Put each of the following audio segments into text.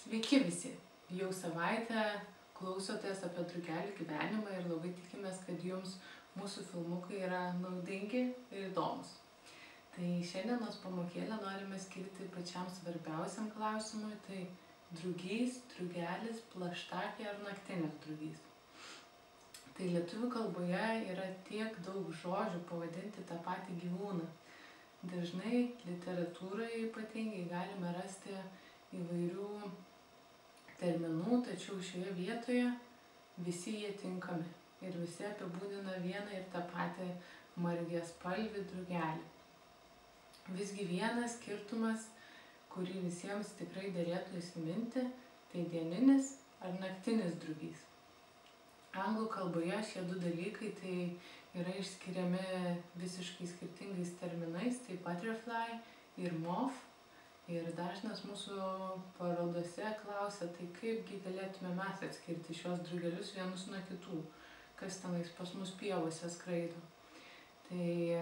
Sveiki visi! Jau savaitę klausotės apie drugelių gyvenimą ir labai tikimės, kad jums mūsų filmukai yra naudingi ir įdomus. Tai šiandienos pamokėlę norime skirti pačiam svarbiausiam klausimui, tai drugys, drugelis, plaštakė ar naktinis drugys. Tai lietuvių kalboje yra tiek daug žodžių pavadinti tą patį gyvūną. Dažnai literatūroje ypatingai galime rasti įvairių terminų, tačiau šioje vietoje visi jie tinkami ir visi apibūdina vieną ir tą patį margiaspalvį drugelį. Visgi vienas skirtumas, kurį visiems tikrai derėtų įsiminti, tai dieninis ar naktinis drugys. Anglų kalboje šie du dalykai tai yra išskiriami visiškai skirtingais terminais, tai butterfly ir moth. Ir dažnas mūsų parodose klausia, tai kaipgi galėtume mes atskirti šios drugelius vienus nuo kitų, kas tenais pas mus pievose skraido. Tai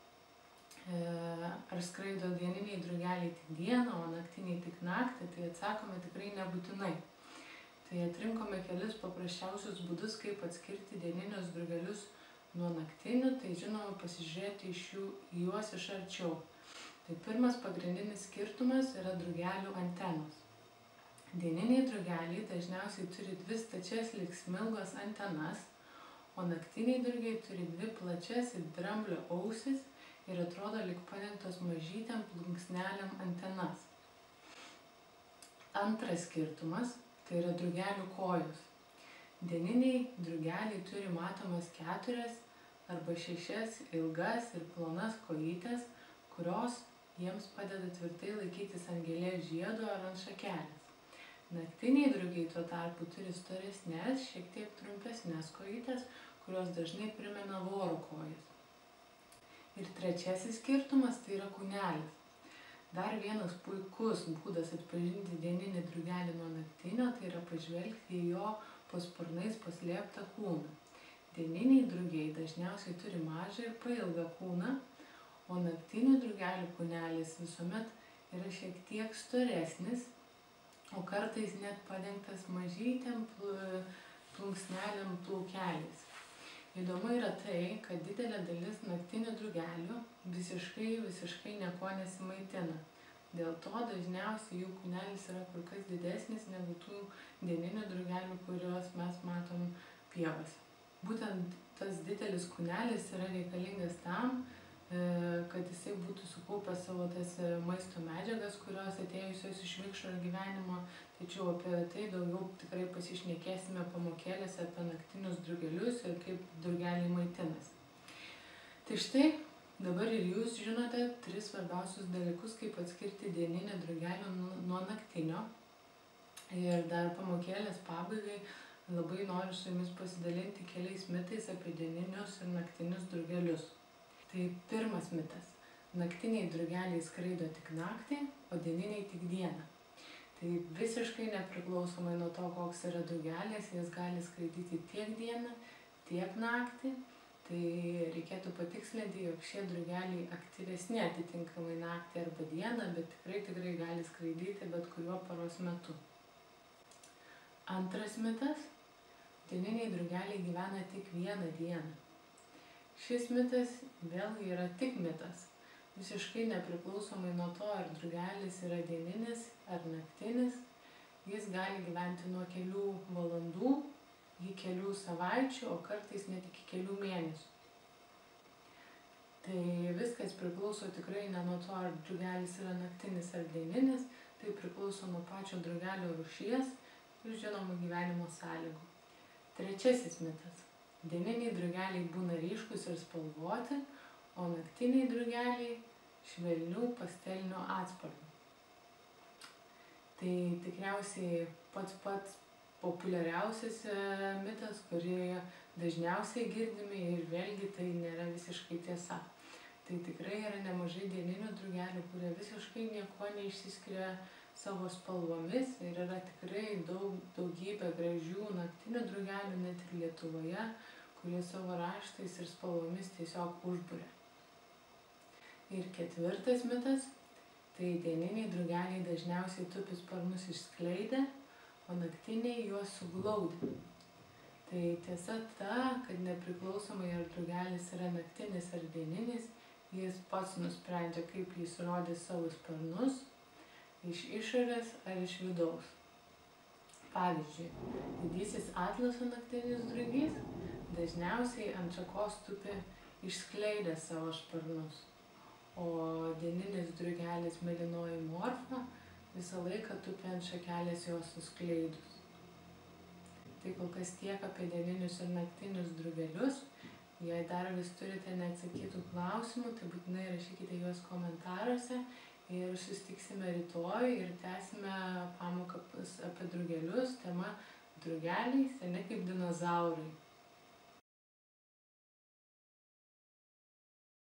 ar skraido dieniniai drugeliai tik dieną, o naktiniai tik naktį, tai atsakome tikrai nebūtinai. Tai atrinkome kelis paprasčiausius būdus, kaip atskirti dieninius drugelius nuo naktinių, tai žinoma pasižiūrėti juos iš arčiau. Tai pirmas pagrindinis skirtumas yra drugelių antenos. Dieniniai drugeliai dažniausiai turi dvi stačias lyg smilgos antenas, o naktiniai drugiai turi dvi plačias it dramblio ausis ir atrodo lyg padengtos mažytėm plunksnelėm antenas. Antras skirtumas tai yra drugelių kojos. Dieniniai drugeliai turi matomas 4 arba 6 ilgas ir plonas kojytes, kurios jiems padeda tvirtai laikytis ant gėlės žiedo ar ant šakelės. Naktiniai drugiai tuo tarpu turi storesnės, šiek tiek trumpesnės kojytes, kurios dažnai primena voro kojas. Ir trečiasis skirtumas tai yra kūnelis. Dar vienas puikus būdas atpažinti dieninį drugelį nuo naktinio, tai yra pažvelgti į jo po sparnais paslėptą kūną. Dieniniai drugiai dažniausiai turi mažą ir pailgą kūną, o naktinių drugelių kūnelis visuomet yra šiek tiek storesnis, o kartais net padengtas mažytėm plunksnelėm plaukeliais. Įdomu yra tai, kad didelė dalis naktinių drugelių visiškai nieko nesimaitina. Dėl to dažniausiai jų kūnelis yra kur kas didesnis negu tų dieninių drugelių, kuriuos mes matom pievose. Būtent tas didelis kūnelis yra reikalingas tam, kad jisai būtų sukaupęs savo tas maisto medžiagas, kurios atėjusios iš vikšro gyvenimo, tačiau apie tai daugiau tikrai pasišnekėsime pamokėlėse apie naktinius drugelius ir kaip drugeliai maitinasi. Tai štai, dabar ir jūs žinote 3 svarbiausius dalykus, kaip atskirti dieninį drugelį nuo naktinio. Ir dar pamokėlės pabaigai labai noriu su jumis pasidalinti keliais mitais apie dieninius ir naktinius drugelius. Tai pirmas mitas. Naktiniai drugeliai skraido tik naktį, o dieniniai tik dieną. Tai visiškai nepriklausomai nuo to, koks yra drugelis, jis gali skraidyti tiek dieną, tiek naktį. Tai reikėtų patikslinti, jog šie drugeliai aktyvesni atitinkamai naktį arba dieną, bet tikrai gali skraidyti bet kuriuo paros metu. Antras mitas. Dieniniai drugeliai gyvena tik vieną dieną. Šis mitas vėlgi yra tik mitas. Visiškai nepriklausomai nuo to, ar drugelis yra dieninis ar naktinis, jis gali gyventi nuo kelių valandų iki kelių savaičių, o kartais net iki kelių mėnesių. Tai viskas priklauso tikrai ne nuo to, ar drugelis yra naktinis ar dieninis, tai priklauso nuo pačio drugelio rūšies ir žinomų gyvenimo sąlygų. Trečiasis mitas. Dieniniai drugeliai būna ryškus ir spalvoti, o naktiniai drugeliai švelnių pastelinių atspalvių. Tai tikriausiai pats populiariausias mitas, kurį dažniausiai girdime ir vėlgi tai nėra visiškai tiesa. Tai tikrai yra nemažai dieninių drugelių, kurie visiškai nieko neišsiskiria savo spalvomis ir yra tikrai daugybė gražių naktinių drugelių net ir Lietuvoje, kurie savo raštais ir spalvomis tiesiog užburia. Ir ketvirtas mitas, Tai dieniniai drugeliai dažniausiai tupi sparnus išskleidę, o naktiniai juos suglaudę. Tai tiesa ta, kad nepriklausomai ar drugelis yra naktinis ar dieninis, jis pats nusprendžia, kaip jis rodys savo sparnus, iš išorės ar iš vidaus. Pavyzdžiui, didysis atlaso naktinis drugys dažniausiai ant šakos tupi išskleidęs savo sparnus, o dieninis drugelis mėlynoji morfa visą laiką tupi ant šakelės juos suskleidus. Tai kol kas tiek apie dieninius ir naktinius drugelius. Jei dar vis turite neatsakytų klausimų, tai būtinai rašykite juos komentaruose ir susitiksime rytoj ir tęsime pamoką apie drugelius, tema drugeliai seni kaip dinozaurai.